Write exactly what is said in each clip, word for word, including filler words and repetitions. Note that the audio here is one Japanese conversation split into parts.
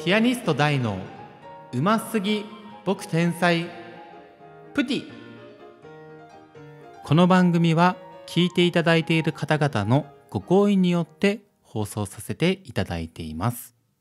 ピアニスト大のうますぎ僕天才プティ。この番組は聞いていただいている方々のご好意によって放送させていただいています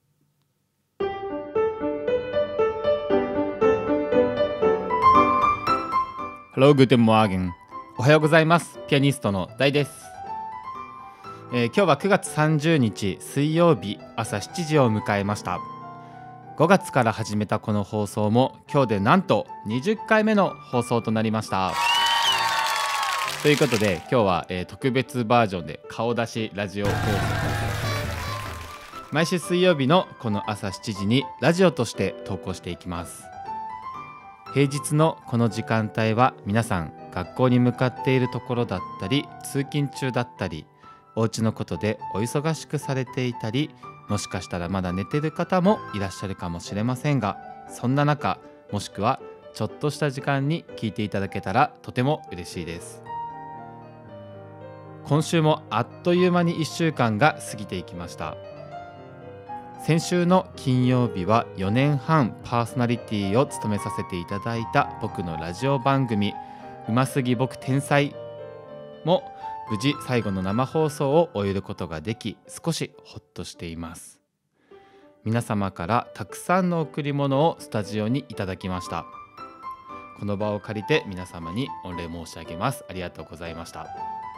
。Hello, guten Morgen。おはようございます。ピアニストの大です。えー、今日はくがつさんじゅうにち水曜日朝しちじを迎えました。ごがつから始めたこの放送も今日でなんとにじゅっかいめの放送となりました。ということで今日は、えー、特別バージョンで顔出しラジオ放送。毎週水曜日のこの朝しちじにラジオとして投稿していきます。平日のこの時間帯は皆さん学校に向かっているところだったり、通勤中だったり、お家のことでお忙しくされていたり、もしかしたらまだ寝てる方もいらっしゃるかもしれませんが、そんな中、もしくはちょっとした時間に聞いていただけたらとても嬉しいです。今週もあっという間にいっしゅうかんが過ぎていきました。先週の金曜日はよねんはんパーソナリティを務めさせていただいた僕のラジオ番組うますぎ僕天才も無事最後の生放送を終えることができ、少しほっとしています。皆様からたくさんの贈り物をスタジオにいただきました。この場を借りて皆様に御礼申し上げます。ありがとうございました。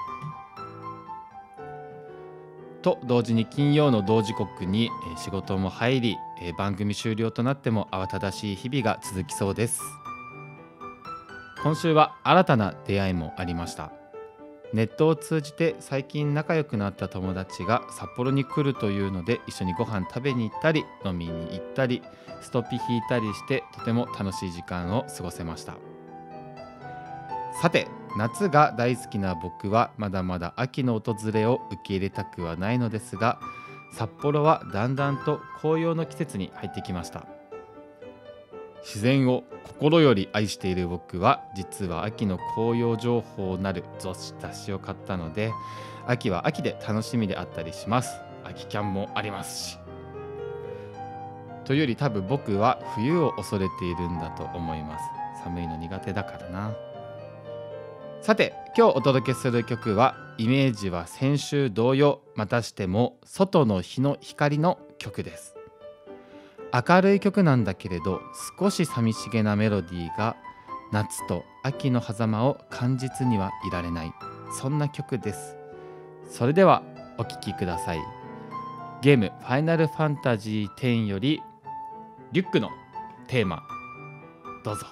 と同時に金曜の同時刻に仕事も入り、番組終了となっても慌ただしい日々が続きそうです。今週は新たな出会いもありました。ネットを通じて最近仲良くなった友達が札幌に来るというので、一緒にご飯食べに行ったり飲みに行ったりストピ引いたりして、とても楽しい時間を過ごせました。さて、夏が大好きな僕はまだまだ秋の訪れを受け入れたくはないのですが、札幌はだんだんと紅葉の季節に入ってきました。自然を心より愛している僕は、実は秋の紅葉情報なる雑誌を買ったので、秋は秋で楽しみであったりします。秋キャンもありますし。というより多分僕は冬を恐れているんだと思います。寒いの苦手だからな。さて、今日お届けする曲はイメージは先週同様、またしても外の日の光の曲です。明るい曲なんだけれど、少し寂しげなメロディーが夏と秋の狭間を感じずにはいられない、そんな曲です。それではお聴きください。ゲームファイナルファンタジーテンよりリュックのテーマ、どうぞ。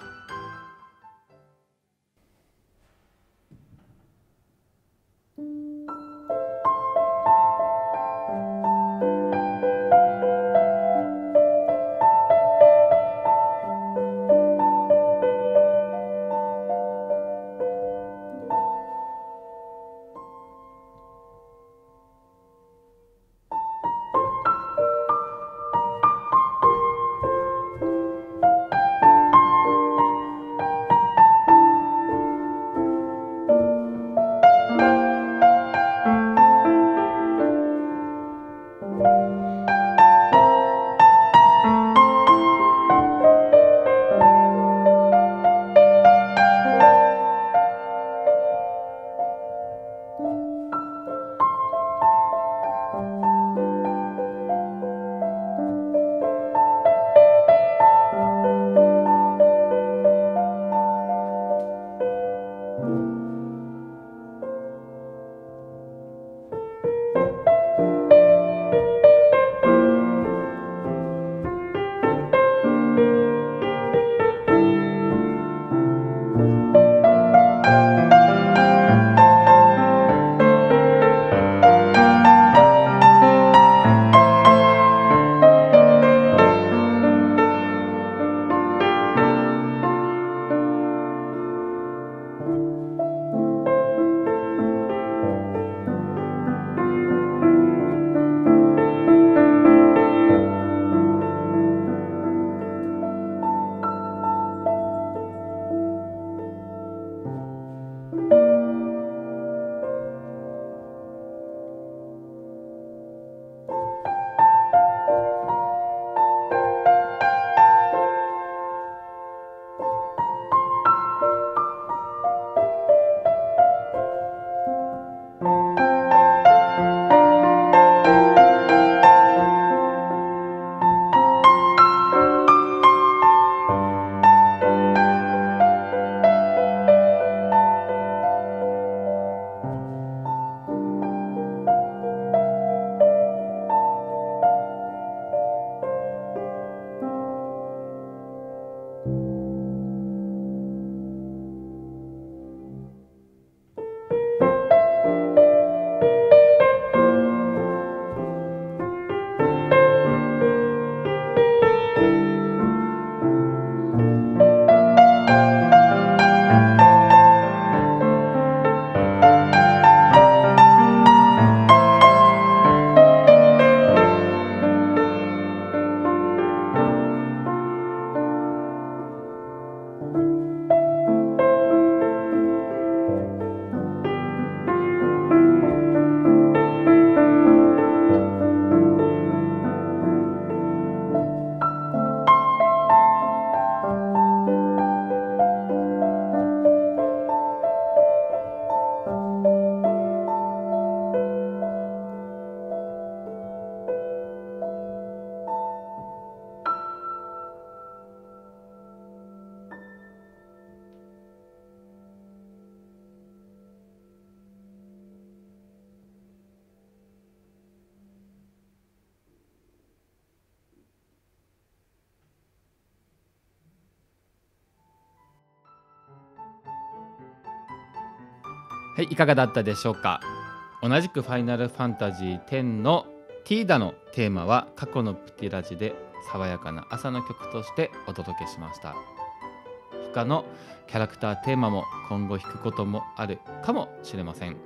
はい、いかがだったでしょうか。同じくファイナルファンタジーテンのティーダのテーマは過去のプティラジで爽やかな朝の曲としてお届けしました。他のキャラクターテーマも今後弾くこともあるかもしれません。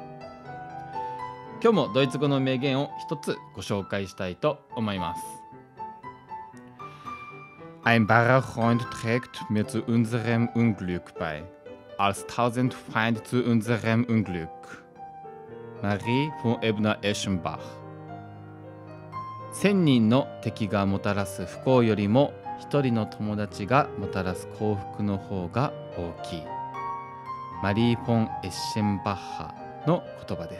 今日もドイツ語の名言を一つご紹介したいと思います。Ein wahrer Freund trägt mir zu unserem Unglück bei, als tausend Feinde zu unserem Unglück. Marie von Ebner-Eschenbach。千人の敵がもたらす不幸よりも一人の友達がもたらす幸福の方が大きい。マリー・フォン・エッシェンバッハの言葉です。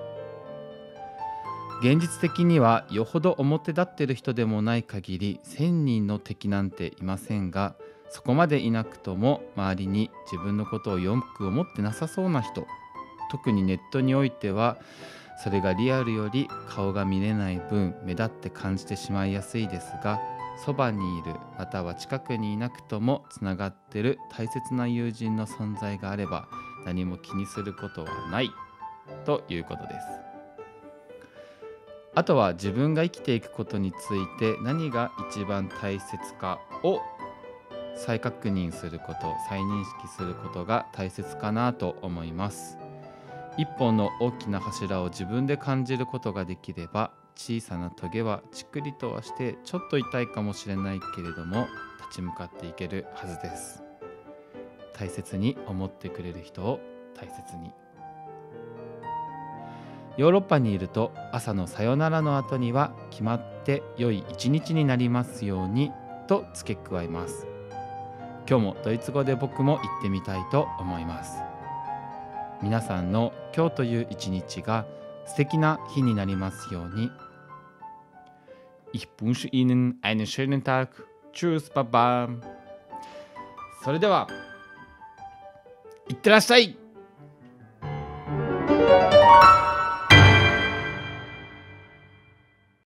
現実的にはよほど表立っている人でもない限り千人の敵なんていませんが、そこまでいなくとも周りに自分のことをよく思ってなさそうな人、特にネットにおいてはそれがリアルより顔が見れない分目立って感じてしまいやすいですが、そばにいるまたは近くにいなくともつながっている大切な友人の存在があれば何も気にすることはないということです。あとは自分が生きていくことについて何が一番大切かを再確認すること、再認識することが大切かなと思います。一本の大きな柱を自分で感じることができれば、小さなトゲはちくりとはしてちょっと痛いかもしれないけれども立ち向かっていけるはずです。大切に思ってくれる人を大切に。ヨーロッパにいると朝のさよならの後には決まって良い一日になりますようにと付け加えます。今日もドイツ語で僕も言ってみたいと思います。皆さんの今日という一日が素敵な日になりますように。Ich wünsche Ihnen einen schönen Tag. Tschüss, Baba。それでは、いってらっしゃい。